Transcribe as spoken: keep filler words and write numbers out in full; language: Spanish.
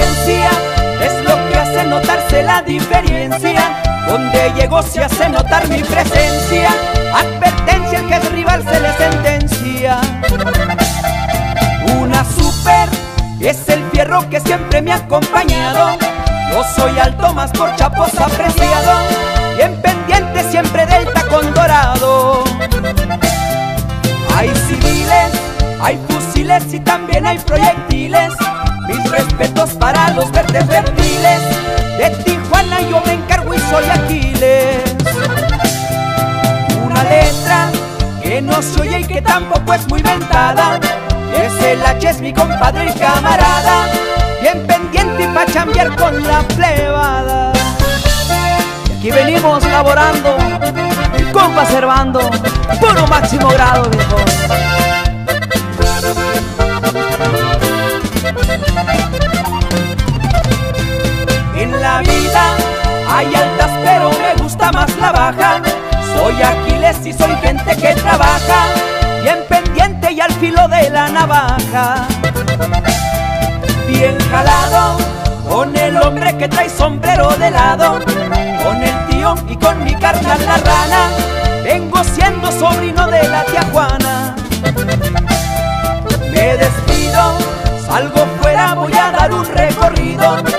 presencia es lo que hace notarse la diferencia. Donde llego se hace notar mi presencia. Advertencia, el que es rival se le sentencia. Una super es el fierro que siempre me ha acompañado. Yo soy alto más por chapos apreciado. Bien pendiente siempre del tacón dorado. Hay civiles, hay fusiles y también hay proyectiles. Mis respetos para los verdes reptiles. De Tijuana yo me encargo y soy Aquiles. Una letra que no se oye y que tampoco es muy ventada. Es el H, es mi compadre y camarada. Bien pendiente y pa' chambear con la plebada. Y aquí venimos laborando, el compa Servando, puro máximo grado, viejo. En la vida hay altas pero me gusta más la baja. Soy Aquiles y soy gente que trabaja. Bien pendiente y al filo de la navaja. Bien jalado con el hombre que trae sombrero de lado. Con el tío y con mi carnal la rana. Vengo siendo sobrino de la tía Juana. Me despido, salgo fuera, voy a dar un recorrido.